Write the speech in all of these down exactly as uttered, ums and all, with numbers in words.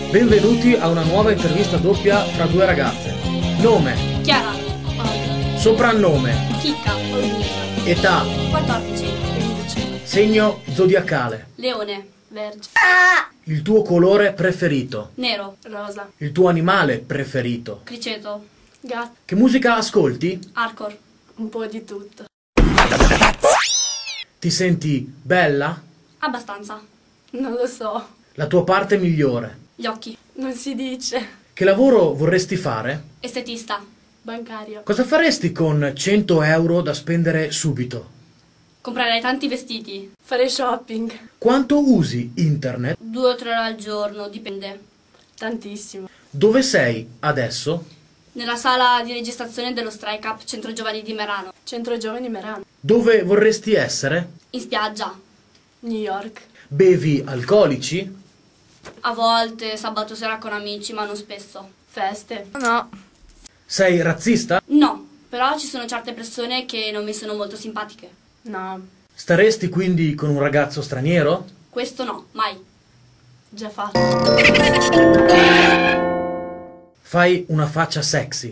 Benvenuti a una nuova intervista doppia fra due ragazze. Nome? Chiara. Soprannome? Chicca. Età? quattordici. quindici. Segno zodiacale? Leone. Vergine. Il tuo colore preferito? Nero. Rosa. Il tuo animale preferito? Criceto. Gatto. Che musica ascolti? Hardcore. Un po' di tutto. Ti senti bella? Abbastanza. Non lo so. La tua parte migliore? Gli occhi. Non si dice. Che lavoro vorresti fare? Estetista. Bancario. Cosa faresti con cento euro da spendere subito? Comprerei tanti vestiti. Fare shopping. Quanto usi internet? Due o tre ore al giorno, dipende. Tantissimo. Dove sei adesso? Nella sala di registrazione dello Strike Up Centro Giovani di Merano. Centro Giovani di Merano. Dove vorresti essere? In spiaggia. New York. Bevi alcolici? A volte, sabato sera con amici, ma non spesso. Feste? No. Sei razzista? No, però ci sono certe persone che non mi sono molto simpatiche. No. Staresti quindi con un ragazzo straniero? Questo no, mai. Già fatto. Fai una faccia sexy.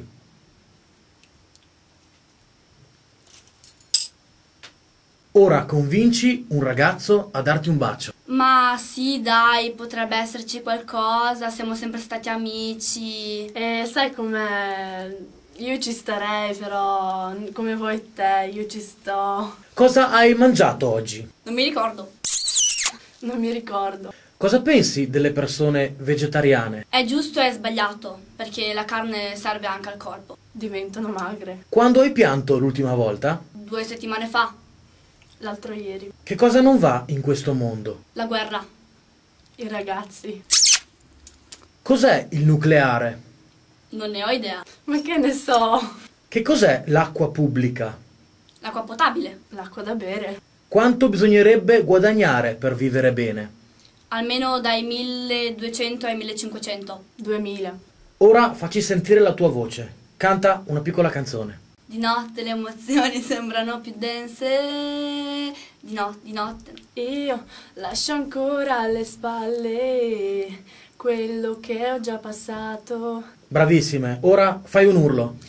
Ora convinci un ragazzo a darti un bacio. Ma sì, dai, potrebbe esserci qualcosa, siamo sempre stati amici. E sai com'è? Io ci starei, però come vuoi te, io ci sto. Cosa hai mangiato oggi? Non mi ricordo. Non mi ricordo. Cosa pensi delle persone vegetariane? È giusto e è sbagliato, perché la carne serve anche al corpo. Diventano magre. Quando hai pianto l'ultima volta? Due settimane fa. L'altro ieri. Che cosa non va in questo mondo? La guerra. I ragazzi. Cos'è il nucleare? Non ne ho idea. Ma che ne so? Che cos'è l'acqua pubblica? L'acqua potabile. L'acqua da bere. Quanto bisognerebbe guadagnare per vivere bene? Almeno dai milleduecento ai millecinquecento. duemila. Ora facci sentire la tua voce. Canta una piccola canzone. Di notte le emozioni sembrano più dense. Di notte, di notte. Io lascio ancora alle spalle quello che ho già passato. Bravissime. Ora fai un urlo.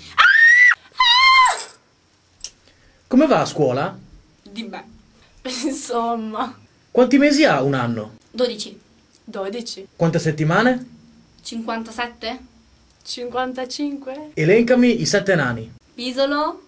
Come va a scuola? Di me. Insomma. Quanti mesi ha un anno? dodici. dodici. Quante settimane? cinquantasette? cinquantacinque? Elencami i sette nani. Pisolo.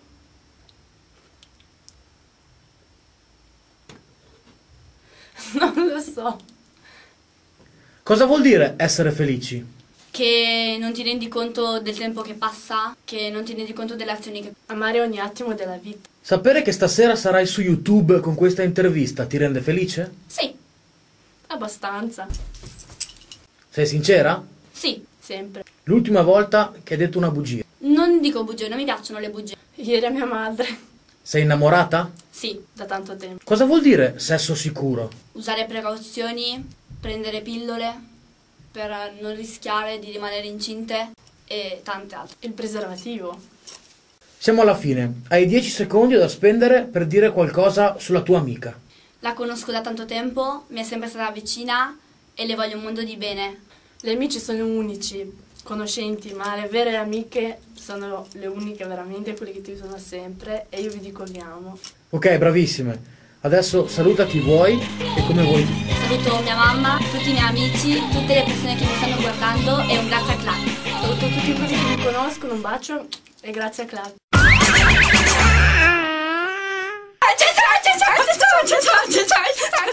Non lo so. Cosa vuol dire essere felici? Che non ti rendi conto del tempo che passa, che non ti rendi conto delle azioni che... Amare ogni attimo della vita. Sapere che stasera sarai su YouTube con questa intervista ti rende felice? Sì. Abbastanza. Sei sincera? Sì, sempre. L'ultima volta che hai detto una bugia. Non dico bugie, non mi piacciono le bugie. Ieri a mia madre. Sei innamorata? Sì, da tanto tempo. Cosa vuol dire sesso sicuro? Usare precauzioni, prendere pillole per non rischiare di rimanere incinte e tante altre. Il preservativo. Siamo alla fine. Hai dieci secondi da spendere per dire qualcosa sulla tua amica. La conosco da tanto tempo, mi è sempre stata vicina e le voglio un mondo di bene. Le amici sono unici, conoscenti, ma le vere amiche sono le uniche veramente, quelle che ti usano sempre, e io vi dico vi amo. Ok, bravissime. Adesso saluta chi vuoi e come vuoi tu. Saluto mia mamma, tutti i miei amici, tutte le persone che mi stanno guardando e un grazie a Clark. Saluto tutti quelli che mi conoscono, un bacio e grazie a Clark. Ciao ciao ciao ciao ciao ciao ciao ciao ciao